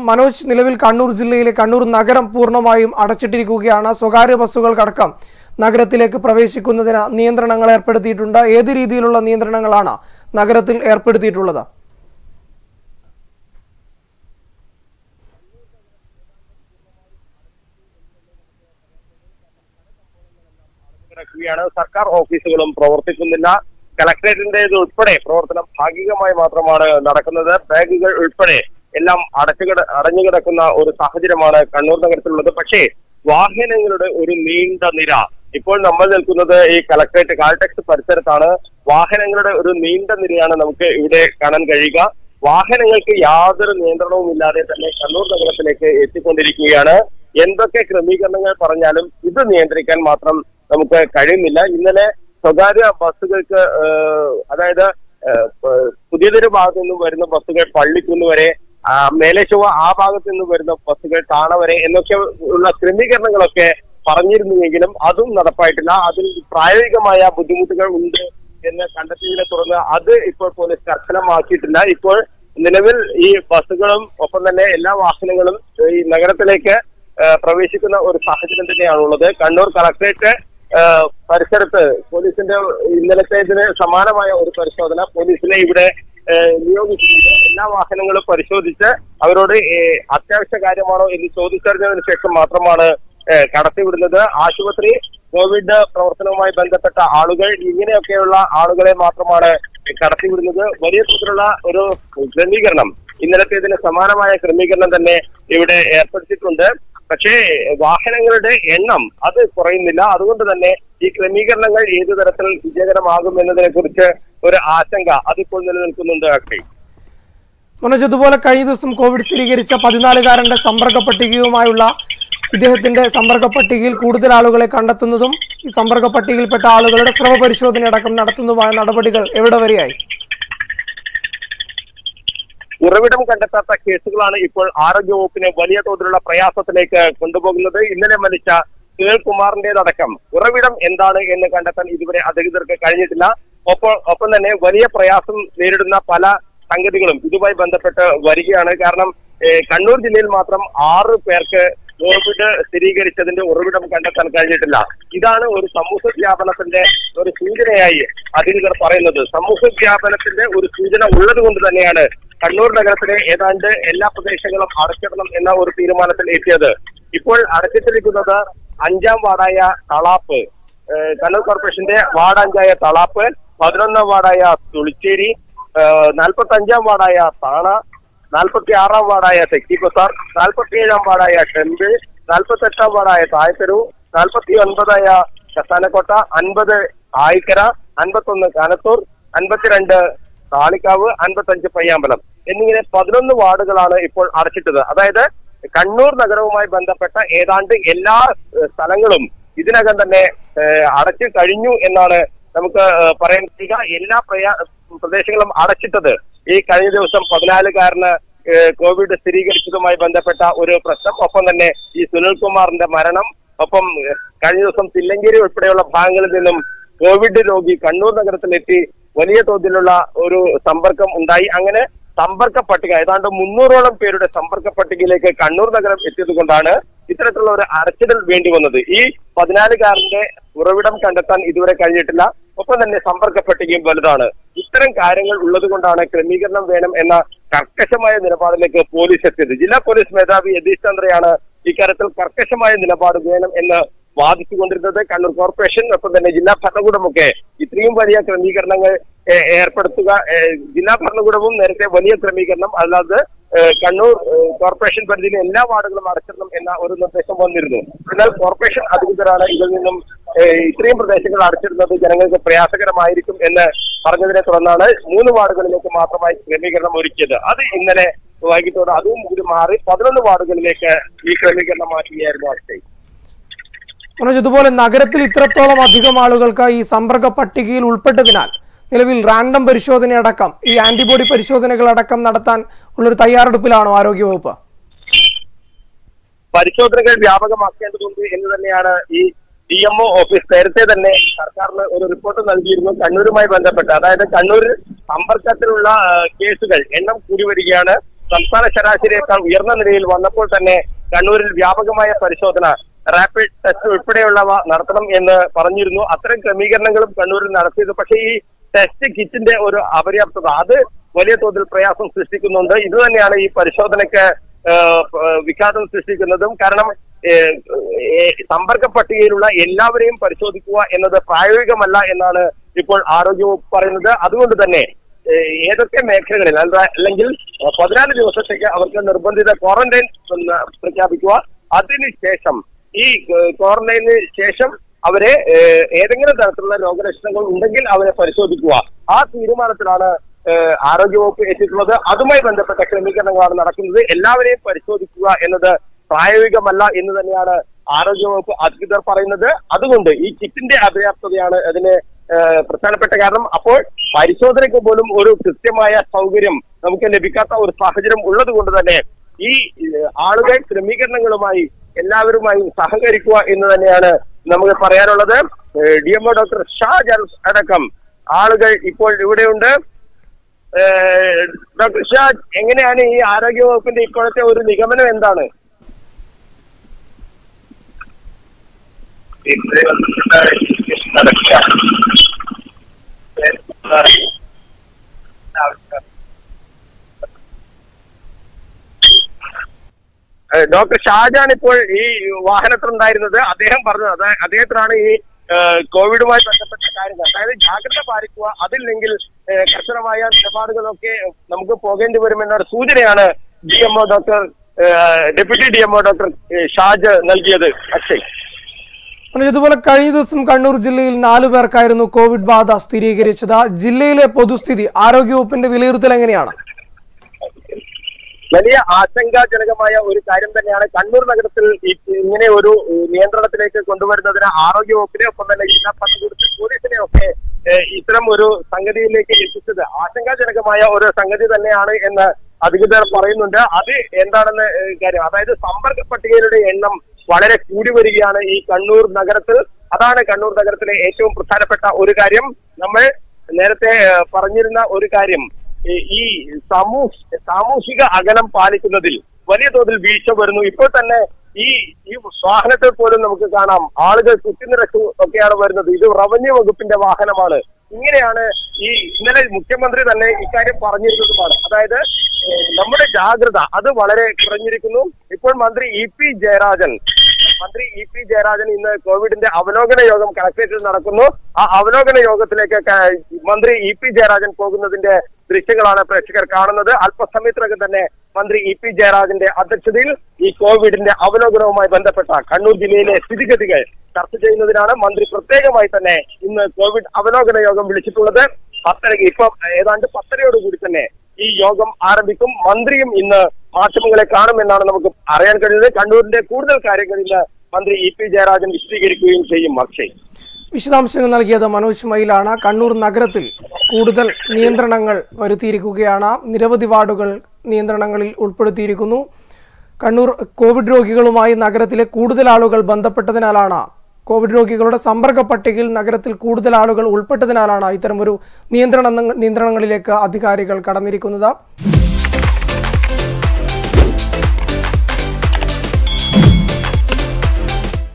മനോജ്, നിലവിൽ കണ്ണൂർ ജില്ലയിലെ കണ്ണൂർ നഗരം പൂർണ്ണമായും അടച്ചിട്ടിരിക്കുകയാണ്. സ്വകാര്യ ബസ്സുകൾക്കടക്കം നഗരത്തിലേക്ക് പ്രവേശിക്കുന്നതിന് നിയന്ത്രണങ്ങൾ ഏർപ്പെടുത്തിയിട്ടുണ്ട്. ഏത് രീതിയിലുള്ള നിയന്ത്രണങ്ങളാണ് നഗരത്തിൽ ഏർപ്പെടുത്തിയിട്ടുള്ളത്? സർക്കാർ ഓഫീസുകളും പ്രവർത്തിക്കുന്നില്ല. കളക്ടറേറ്റിന്റേത് ഉൾപ്പെടെ പ്രവർത്തനം ഭാഗികമായി മാത്രമാണ് നടക്കുന്നത്. ബാഗുകൾ ഉൾപ്പെടെ എല്ലാം അടഞ്ഞുകിടക്കുന്ന ഒരു സാഹചര്യമാണ് കണ്ണൂർ നഗരത്തിലുള്ളത്. പക്ഷേ വാഹനങ്ങളുടെ ഒരു നീണ്ട നിര. ഇപ്പോൾ നമ്മൾ നിൽക്കുന്നത് ഈ കളക്ടറേറ്റ് കാൽടെക്സ് പരിസരത്താണ്. വാഹനങ്ങളുടെ ഒരു നീണ്ട നിരയാണ് നമുക്ക് ഇവിടെ കാണാൻ കഴിയുക. വാഹനങ്ങൾക്ക് യാതൊരു നിയന്ത്രണവും ഇല്ലാതെ തന്നെ കണ്ണൂർ നഗരത്തിലേക്ക് എത്തിക്കൊണ്ടിരിക്കുകയാണ്. എന്തൊക്കെ ക്രമീകരണങ്ങൾ പറഞ്ഞാലും ഇത് നിയന്ത്രിക്കാൻ മാത്രം നമുക്ക് കഴിയുന്നില്ല. ഇന്നലെ സ്വകാര്യ ബസ്സുകൾക്ക്, അതായത് പുതിയതൊരു ഭാഗത്തു നിന്നും വരുന്ന ബസ്സുകൾ പള്ളിക്കുന്ന് വരെ, മേലേശുവ ആ ഭാഗത്തു നിന്നും വരുന്ന ബസ്സുകൾ കാണ വരെ എന്നൊക്കെ ഉള്ള ക്രമീകരണങ്ങളൊക്കെ പറഞ്ഞിരുന്നുവെങ്കിലും അതും നടപ്പായിട്ടില്ല. അതിൽ പ്രായോഗികമായ ബുദ്ധിമുട്ടുകൾ ഉണ്ട് എന്ന് കണ്ടെത്തിയതിനെ തുടർന്ന് അത് ഇപ്പോൾ പോലീസ് കർശനമാക്കിയിട്ടില്ല. ഇപ്പോൾ നിലവിൽ ഈ ബസ്സുകളും ഒപ്പം തന്നെ എല്ലാ വാഹനങ്ങളും ഈ നഗരത്തിലേക്ക് പ്രവേശിക്കുന്ന ഒരു സാഹചര്യം തന്നെയാണുള്ളത്. കണ്ണൂർ കളക്ടറേറ്റ് പരിസരത്ത് പോലീസിന്റെ ഇന്നലത്തേതിന് സമാനമായ ഒരു പരിശോധന പോലീസിനെ ഇവിടെ നിയോഗിച്ചിട്ടുണ്ട്. എല്ലാ വാഹനങ്ങളും പരിശോധിച്ച് അവരോട് അത്യാവശ്യ കാര്യമാണോ എന്ന് ചോദിച്ചറിഞ്ഞതിന് ശേഷം മാത്രമാണ് കടത്തിവിടുന്നത്. ആശുപത്രി, കോവിഡ് പ്രവർത്തനവുമായി ബന്ധപ്പെട്ട ആളുകൾ, ഇങ്ങനെയൊക്കെയുള്ള ആളുകളെ മാത്രമാണ് കടത്തിവിടുന്നത്. വലിയ തോതിലുള്ള ഒരു ക്രമീകരണം, ഇന്നലത്തേതിന് സമാനമായ ക്രമീകരണം തന്നെ ഇവിടെ ഏർപ്പെടുത്തിയിട്ടുണ്ട്. പക്ഷേ വാഹനങ്ങളുടെ എണ്ണം അത് കുറയുന്നില്ല. അതുകൊണ്ട് തന്നെ ഈ ക്രമീകരണങ്ങൾ ഏതു തരത്തിൽ വിജയകരമാകും എന്നതിനെ കുറിച്ച് ഒരു ആശങ്ക അതിപ്പോൾ നിലനിൽക്കുന്നുണ്ട്. മനോജ്, അതുപോലെ കഴിഞ്ഞ ദിവസം കോവിഡ് സ്ഥിരീകരിച്ച 14-കാരന്റെ സമ്പർക്ക പട്ടികയുമായുള്ള ഇദ്ദേഹത്തിന്റെ സമ്പർക്ക പട്ടികയിൽ കൂടുതൽ ആളുകളെ കണ്ടെത്തുന്നതും ഈ സമ്പർക്ക പട്ടികയിൽപ്പെട്ട ആളുകളുടെ സ്രവ പരിശോധന അടക്കം നടത്തുന്നതുമായ നടപടികൾ എവിടെ വരെയായി? ഉറവിടം കണ്ടെത്താത്ത കേസുകളാണ് ഇപ്പോൾ ആരോഗ്യവകുപ്പിനെ വലിയ തോതിലുള്ള പ്രയാസത്തിലേക്ക് കൊണ്ടുപോകുന്നത്. ഇന്നലെ മരിച്ച സുനിൽകുമാറിന്റേതടക്കം ഉറവിടം എന്താണ് എന്ന് കണ്ടെത്താൻ ഇതുവരെ അധികൃതർക്ക് കഴിഞ്ഞിട്ടില്ല. ഒപ്പം തന്നെ വലിയ പ്രയാസം നേരിടുന്ന പല സംഗതികളും ഇതുമായി ബന്ധപ്പെട്ട് വരികയാണ്. കാരണം കണ്ണൂർ ജില്ലയിൽ മാത്രം 6 പേർക്ക് കോവിഡ് സ്ഥിരീകരിച്ചതിന്റെ ഉറവിടം കണ്ടെത്താൻ കഴിഞ്ഞിട്ടില്ല. ഇതാണ് ഒരു സമൂഹ വ്യാപനത്തിന്റെ ഒരു സൂചനയായി അധികൃതർ പറയുന്നത്. സമൂഹ വ്യാപനത്തിന്റെ ഒരു സൂചന ഉള്ളത് കൊണ്ട് തന്നെയാണ് കണ്ണൂർ നഗരത്തിലെ ഏതാണ്ട് എല്ലാ പ്രദേശങ്ങളും അടച്ചിടണം എന്ന ഒരു തീരുമാനത്തിൽ എത്തിയത്. ഇപ്പോൾ അടച്ചിട്ടിരിക്കുന്നത് 5ാം വാർഡായ തളാപ്പ്, കണ്ണൂർ കോർപ്പറേഷന്റെ വാർഡ് 5ആയ തളാപ്പ്, 11ാം വാർഡായ തുളിച്ചേരി, 45ാം വാർഡായ താണ, 46ാം വാർഡായ തെക്കിക്കൊത്താർ, 47ാം വാർഡായ ടെമ്പിൾ, 48ാം വാർഡായ തായത്തെരു, 49ആയ കസാനക്കോട്ട, 50 ആയിക്കര, 51 കാനത്തൂർ, 52 താളിക്കാവ്, 55 പയ്യാമ്പലം എന്നിങ്ങനെ 11 വാർഡുകളാണ് ഇപ്പോൾ അടച്ചിട്ടത്. അതായത് കണ്ണൂർ നഗരവുമായി ബന്ധപ്പെട്ട ഏതാണ്ട് എല്ലാ സ്ഥലങ്ങളും ഇതിനകം തന്നെ അടച്ചു കഴിഞ്ഞു എന്നാണ് നമുക്ക് പറയാൻ കഴിയുക. എല്ലാ പ്രദേശങ്ങളും അടച്ചിട്ടത് ഈ കഴിഞ്ഞ ദിവസം 14-കാരന് കോവിഡ് സ്ഥിരീകരിച്ചതുമായി ബന്ധപ്പെട്ട ഒരു പ്രശ്നം, ഒപ്പം തന്നെ ഈ സുനിൽകുമാറിന്റെ മരണം, ഒപ്പം കഴിഞ്ഞ ദിവസം തില്ലങ്കേരി ഉൾപ്പെടെയുള്ള ഭാഗങ്ങളിൽ നിന്നും കോവിഡ് രോഗി കണ്ണൂർ നഗരത്തിലെത്തി വലിയ തോതിലുള്ള ഒരു സമ്പർക്കം ഉണ്ടായി. അങ്ങനെ സമ്പർക്ക പട്ടിക ഏതാണ്ട് 300ഓളം പേരുടെ സമ്പർക്ക പട്ടികയിലേക്ക് കണ്ണൂർ നഗരം എത്തിയത് കൊണ്ടാണ് ഇത്തരത്തിലുള്ള ഒരു അടച്ചിടൽ വേണ്ടി വന്നത്. ഈ 14-കാരന്റെ ഉറവിടം കണ്ടെത്താൻ ഇതുവരെ കഴിഞ്ഞിട്ടില്ല. ഒപ്പം തന്നെ സമ്പർക്ക പട്ടികയും വലുതാണ്. ഇത്തരം കാര്യങ്ങൾ ഉള്ളത് കൊണ്ടാണ് ക്രമീകരണം വേണം എന്ന കർക്കശമായ നിലപാടിലേക്ക് പോലീസ് എത്തിയത്. ജില്ലാ പോലീസ് മേധാവി യതീഷ് ചന്ദ്രയാണ് ഇക്കാര്യത്തിൽ കർക്കശമായ നിലപാട് വേണം എന്ന് വാദിച്ചുകൊണ്ടിരുന്നത്. കണ്ണൂർ കോർപ്പറേഷൻ ഒപ്പം തന്നെ ജില്ലാ ഭരണകൂടമൊക്കെ ഇത്രയും വലിയ ക്രമീകരണങ്ങൾ ഏർപ്പെടുത്തുക, ജില്ലാ ഭരണകൂടവും നേരത്തെ വലിയ ക്രമീകരണം, അല്ലാതെ കണ്ണൂർ കോർപ്പറേഷൻ പരിധിയിലെ എല്ലാ വാർഡുകളും അടച്ചിടണം എന്ന ഒരു നിർദ്ദേശം വന്നിരുന്നു. എന്നാൽ കോർപ്പറേഷൻ അധികൃതരാണ് ഇതിൽ നിന്നും ഇത്രയും പ്രദേശങ്ങൾ അടച്ചിടുന്നത് ജനങ്ങൾക്ക് പ്രയാസകരമായിരിക്കും എന്ന് പറഞ്ഞതിനെ തുടർന്നാണ് 3 വാർഡുകളിലേക്ക് മാത്രമായി ക്രമീകരണം ഒരുക്കിയത്. അത് ഇന്നലെ വൈകിട്ടോടെ അതും കൂടി മാറി 11 വാർഡുകളിലേക്ക് ഈ ക്രമീകരണം മാറ്റുകയായിരുന്നു അക്ഷയ്. മനോജ്, ഇതുപോലെ നഗരത്തിൽ ഇത്രത്തോളം അധികം ആളുകൾക്ക് ഈ സമ്പർക്ക പട്ടികയിൽ ഉൾപ്പെട്ടതിനാൽ നിലവിൽ റാൻഡം പരിശോധനയടക്കം ഈ ആന്റിബോഡി പരിശോധനകളടക്കം നടത്താൻ ഉള്ളൊരു തയ്യാറെടുപ്പിലാണോ ആരോഗ്യവകുപ്പ്? പരിശോധനകൾ വ്യാപകമാക്കേണ്ടതുണ്ട് എന്ന് തന്നെയാണ് ഈ DMO ഓഫീസ് നേരത്തെ തന്നെ സർക്കാരിന് ഒരു റിപ്പോർട്ട് നൽകിയിരുന്നു. കണ്ണൂരുമായി ബന്ധപ്പെട്ട്, അതായത് കണ്ണൂരിൽ സമ്പർക്കത്തിലുള്ള കേസുകൾ എണ്ണം കൂടി വരികയാണ്. സംസ്ഥാന ശരാശരിയേക്കാൾ ഉയർന്ന നിലയിൽ വന്നപ്പോൾ തന്നെ കണ്ണൂരിൽ വ്യാപകമായ പരിശോധന, റാപ്പിഡ് ടെസ്റ്റ് ഉൾപ്പെടെയുള്ളവ നടത്തണം എന്ന് പറഞ്ഞിരുന്നു. അത്തരം ക്രമീകരണങ്ങളും കണ്ണൂരിൽ നടത്തിയത്. പക്ഷേ ഈ ടെസ്റ്റ് കിറ്റിന്റെ ഒരു അപര്യാപ്തത അത് വലിയ തോതിൽ പ്രയാസം സൃഷ്ടിക്കുന്നുണ്ട്. ഇത് തന്നെയാണ് ഈ പരിശോധനയ്ക്ക് വിഘാതം സൃഷ്ടിക്കുന്നതും. കാരണം സമ്പർക്ക പട്ടികയിലുള്ള എല്ലാവരെയും പരിശോധിക്കുക എന്നത് പ്രായോഗികമല്ല എന്നാണ് ഇപ്പോൾ ആരോഗ്യവകുപ്പ് പറയുന്നത്. അതുകൊണ്ട് തന്നെ ഏതൊക്കെ മേഖലകളിൽ അല്ലെങ്കിൽ 14 ദിവസത്തേക്ക് അവർക്ക് നിർബന്ധിത ക്വാറന്റൈൻ പ്രഖ്യാപിക്കുക, അതിനുശേഷം ഈ ക്വാറന്റൈനിന് ശേഷം അവരെ ഏതെങ്കിലും തരത്തിലുള്ള രോഗലക്ഷണങ്ങൾ ഉണ്ടെങ്കിൽ അവരെ പരിശോധിക്കുക. ആ തീരുമാനത്തിലാണ് ആരോഗ്യവകുപ്പ് എത്തിയിട്ടുള്ളത്. അതുമായി ബന്ധപ്പെട്ട ക്രമീകരണങ്ങളാണ് നടക്കുന്നത്. എല്ലാവരെയും പരിശോധിക്കുക എന്നത് പ്രായോഗികമല്ല എന്ന് തന്നെയാണ് ആരോഗ്യവകുപ്പ് അധികൃതർ പറയുന്നത്. അതുകൊണ്ട് ഈ കിറ്റിന്റെ അപര്യാപ്തതയാണ് അതിന് പ്രധാനപ്പെട്ട കാരണം. അപ്പോൾ പരിശോധനയ്ക്ക് പോലും ഒരു കൃത്യമായ സൗകര്യം നമുക്ക് ലഭിക്കാത്ത ഒരു സാഹചര്യം ഉള്ളത് കൊണ്ട് തന്നെ ഈ ആളുകൾ ക്രമീകരണങ്ങളുമായി എല്ലാവരുമായി സഹകരിക്കുക എന്ന് തന്നെയാണ് നമുക്ക് പറയാനുള്ളത്. DMO ഡോക്ടർ ഷാജ് അടക്കം ആളുകൾ ഇപ്പോൾ ഇവിടെയുണ്ട്. ഡോക്ടർ ഷാജ്, എങ്ങനെയാണ് ഈ ആരോഗ്യവകുപ്പിന്റെ ഇപ്പോഴത്തെ ഒരു നിഗമനം എന്താണ്? ഡോക്ടർ ഷാജാൻ ഇപ്പോൾ ഈ വാഹനത്തിലുണ്ടായിരുന്നത്. അദ്ദേഹം പറഞ്ഞത് അദ്ദേഹത്തിനാണ് ഈ കോവിഡുമായി ബന്ധപ്പെട്ട കാര്യങ്ങൾ, അതായത് ജാഗ്രത പാലിക്കുക, അതില്ലെങ്കിൽ കർശനമായ നിലപാടുകളൊക്കെ നമുക്ക് പോകേണ്ടി വരുമെന്നൊരു സൂചനയാണ് ഡെപ്യൂട്ടി DMO ഡോക്ടർ ഷാജ് നൽകിയത്. അക്ഷയ്, ഇതുപോലെ കഴിഞ്ഞ ദിവസം കണ്ണൂർ ജില്ലയിൽ 4 പേർക്കായിരുന്നു കോവിഡ് ബാധ സ്ഥിരീകരിച്ചത്. ജില്ലയിലെ പൊതുസ്ഥിതി ആരോഗ്യവകുപ്പിന്റെ വിലയിരുത്തൽ എങ്ങനെയാണ്? വലിയ ആശങ്കാജനകമായ ഒരു കാര്യം തന്നെയാണ്. കണ്ണൂർ നഗരത്തിൽ ഇങ്ങനെ ഒരു നിയന്ത്രണത്തിലേക്ക് കൊണ്ടുവരുന്നതിന് ആരോഗ്യവകുപ്പിനെ ഒപ്പം തന്നെ ജില്ലാ ഭരണകൂടത്തിൽ പോലീസിനെ ഒക്കെ ഇത്തരം ഒരു സംഗതിയിലേക്ക് എത്തിച്ചത് ആശങ്കാജനകമായ ഒരു സംഗതി തന്നെയാണ് എന്ന് അധികൃതർ പറയുന്നുണ്ട്. അത് എന്താണെന്ന് കാര്യം, അതായത് സമ്പർക്ക പട്ടികയുടെ എണ്ണം വളരെ കൂടി വരികയാണ് ഈ കണ്ണൂർ നഗരത്തിൽ. അതാണ് കണ്ണൂർ നഗരത്തിലെ ഏറ്റവും പ്രധാനപ്പെട്ട ഒരു കാര്യം. നമ്മൾ നേരത്തെ പറഞ്ഞിരുന്ന ഒരു കാര്യം, ഈ സാമൂഹിക അകലം പാലിക്കുന്നതിൽ വലിയ തോതിൽ വീഴ്ച വരുന്നു. ഇപ്പോൾ തന്നെ ഈ വാഹനത്തിൽ പോലും നമുക്ക് കാണാം ആളുകൾ കുത്തിനിറച്ചു ഒക്കെയാണ് വരുന്നത്. ഇത് റവന്യൂ വകുപ്പിന്റെ വാഹനമാണ്. ഇങ്ങനെയാണ് ഇന്നലെ മുഖ്യമന്ത്രി തന്നെ ഇക്കാര്യം പറഞ്ഞിരുന്നതുമാണ്. അതായത് നമ്മുടെ ജാഗ്രത അത് വളരെ കുറഞ്ഞിരിക്കുന്നു. ഇപ്പോൾ മന്ത്രി ഇ പി ജയരാജൻ ഇന്ന് കോവിഡിന്റെ അവലോകന യോഗം കളക്ടറേറ്റിൽ നടക്കുന്നു. ആ അവലോകന യോഗത്തിലേക്ക് മന്ത്രി ഇ പി ജയരാജൻ പോകുന്നതിന്റെ ദൃശ്യങ്ങളാണ് പ്രേക്ഷകർ കാണുന്നത്. അല്പസമയത്തിനകം തന്നെ മന്ത്രി ഇ പി ജയരാജന്റെ അധ്യക്ഷതയിൽ ഈ കോവിഡിന്റെ അവലോകനവുമായി ബന്ധപ്പെട്ട കണ്ണൂർ ജില്ലയിലെ സ്ഥിതിഗതികൾ ചർച്ച ചെയ്യുന്നതിനാണ് മന്ത്രി പ്രത്യേകമായി തന്നെ ഇന്ന് കോവിഡ് അവലോകന യോഗം വിളിച്ചിട്ടുള്ളത്. 10:30 ഇപ്പൊ ഏതാണ്ട് 10:30യോടുകൂടി തന്നെ ഈ യോഗം ആരംഭിക്കും. മന്ത്രിയും ഇന്ന് മാധ്യമങ്ങളെ കാണുമെന്നാണ് നമുക്ക് അറിയാൻ കഴിയുന്നത്. കണ്ണൂരിന്റെ കൂടുതൽ കാര്യങ്ങൾ ഇന്ന് മന്ത്രി ഇ പി ജയരാജൻ വിശദീകരിക്കുകയും ചെയ്യും. അക്ഷയ്, വിശദാംശങ്ങൾ നൽകിയത് മനോജ് മയിലാണ്. കണ്ണൂർ നഗരത്തിൽ കൂടുതൽ നിയന്ത്രണങ്ങൾ വരുത്തിയിരിക്കുകയാണ്. നിരവധി വാർഡുകൾ നിയന്ത്രണങ്ങളിൽ ഉൾപ്പെടുത്തിയിരിക്കുന്നു. കണ്ണൂർ കോവിഡ് രോഗികളുമായി നഗരത്തിലെ കൂടുതൽ ആളുകൾ ബന്ധപ്പെട്ടതിനാലാണ്, കോവിഡ് രോഗികളുടെ സമ്പർക്ക പട്ടികയിൽ നഗരത്തിൽ കൂടുതൽ ആളുകൾ ഉൾപ്പെട്ടതിനാലാണ് ഇത്തരമൊരു നിയന്ത്രണങ്ങളിലേക്ക് അധികാരികൾ കടന്നിരിക്കുന്നത്.